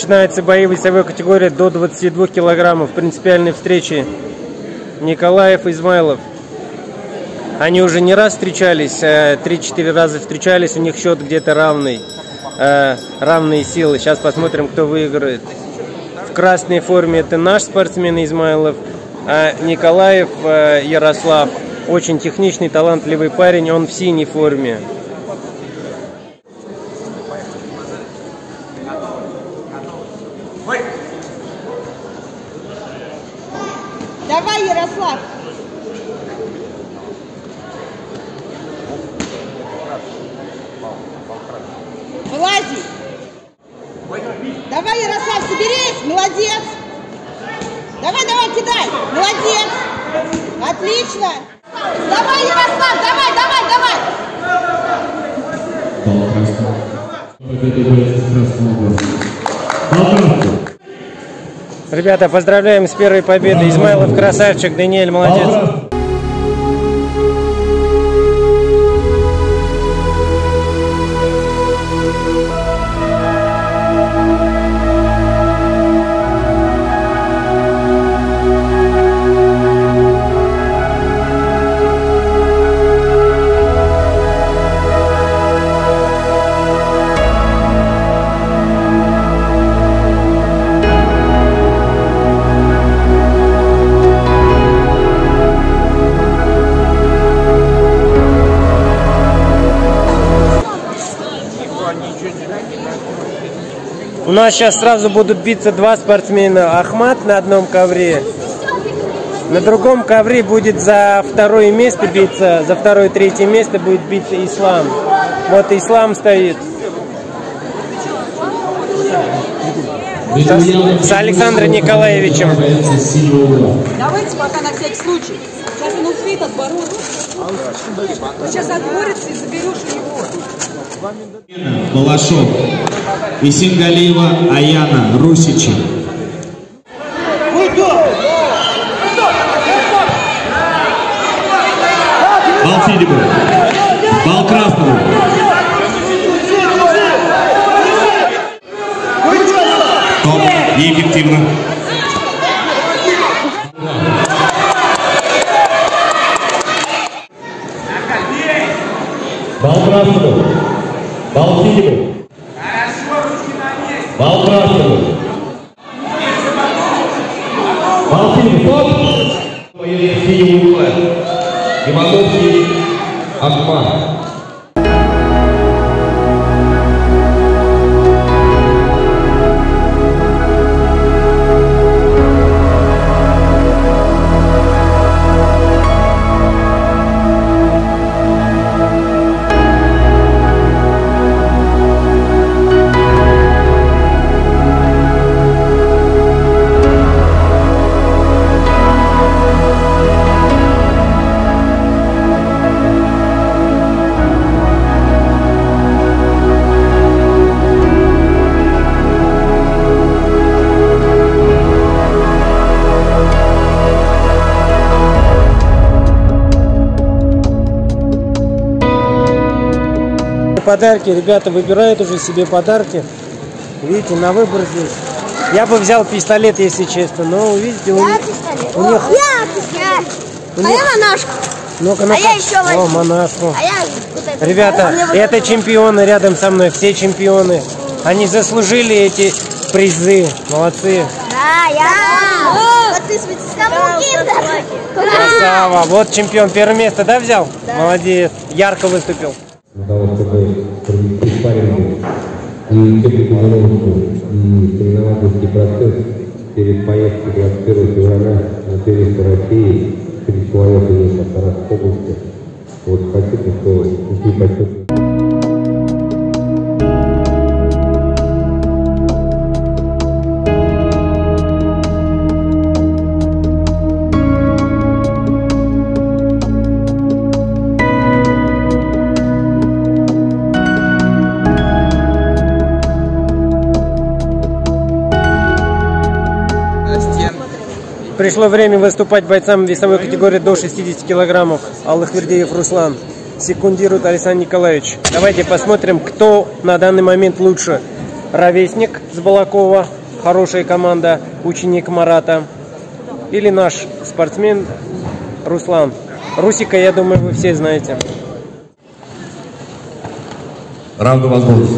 Начинаются бои в весовой категории до 22 килограммов. Принципиальные встречи Николаев и Измайлов. Они уже не раз встречались, 3-4 раза встречались, у них счет где-то равный, равные силы. Сейчас посмотрим, кто выиграет. В красной форме это наш спортсмен Измайлов, а Николаев Ярослав, очень техничный, талантливый парень, он в синей форме. Давай, Ярослав! Вылази! Давай, Ярослав, соберись! Молодец! Давай, давай, кидай! Молодец! Отлично! Давай, Ярослав! Давай, давай, давай! Ребята, поздравляем с первой победой. Измайлов красавчик, Даниэль молодец. У нас сейчас сразу будут биться два спортсмена. Ахмат на одном ковре. На другом ковре будет за второе место биться. За второе, третье место будет биться Ислам. Вот Ислам стоит. С Александром Николаевичем. Давайте пока на всякий случай. Сейчас он успеет отбороться. Сейчас отборется и заберешь у него. Балашов. Исингалиева Аяна, Русичи. Бал Филиппов. Бал Красного. Топ и эффективно. Бал Красного. Бал Филиппов. Бал Красного. Бал Филиппов. Ивановский Ахмат. Подарки, ребята выбирают уже себе подарки. Видите, на выбор здесь. Я бы взял пистолет, если честно, но видите, у них... А я монашку. Ну-ка, а я еще возьму. О, монашку. А я вот это. Ребята, это чемпионы рядом со мной, все чемпионы. Они заслужили эти призы. Молодцы. Да, я. Подписывайтесь на мой киндер. Красава. Вот чемпион. Первое место, да, взял? Да. Молодец. Ярко выступил. Для того, чтобы провести спарринг и технику, и соревновательский процесс перед поездкой 21 февраля на первенство России 3 человека есть в Саратовской области. Вот хотите, что идти по счету. Пришло время выступать бойцам весовой категории до 60 килограммов. Аллахвердиев Руслан. Секундирует Александр Николаевич. Давайте посмотрим, кто на данный момент лучше. ровесник с Балакова, хорошая команда, ученик Марата. Или наш спортсмен Руслан. Русика, я думаю, вы все знаете. Равную возможность.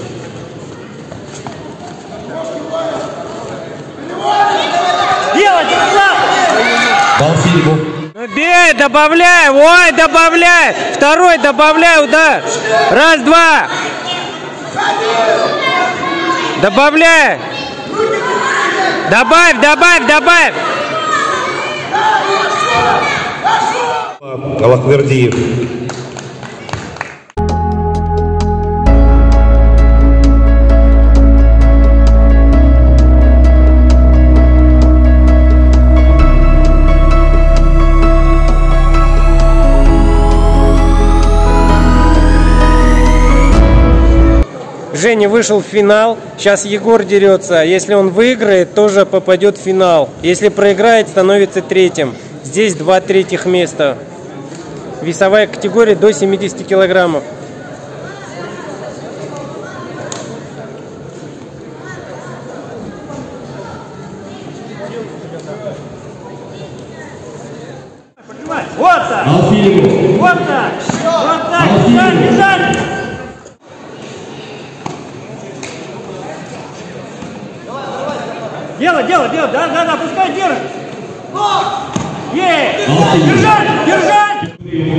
Делать, Руслан! Бал Филиппу. Ну бей, добавляй, ой, добавляй! Второй добавляй удар! Раз, два! Добавляй! Добавь, добавь, добавь! Аллахвердиев. Женя вышел в финал, сейчас Егор дерется. Если он выиграет, тоже попадет в финал. Если проиграет, становится третьим. Здесь 2 третьих места. Весовая категория до 70 килограммов. Вот так! Бал Филиппу. Вот так! Вот так! Бежали, бежали! Делай, да, пускай держит! Держать, держать!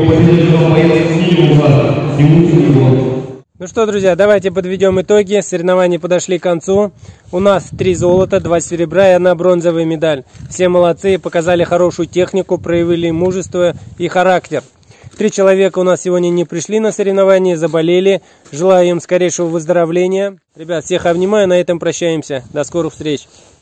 Ну что, друзья, давайте подведем итоги. Соревнования подошли к концу. У нас 3 золота, 2 серебра и 1 бронзовая медаль. Все молодцы, показали хорошую технику, проявили мужество и характер. 3 человека у нас сегодня не пришли на соревнования, заболели. Желаю им скорейшего выздоровления. Ребят, всех обнимаю, на этом прощаемся. До скорых встреч.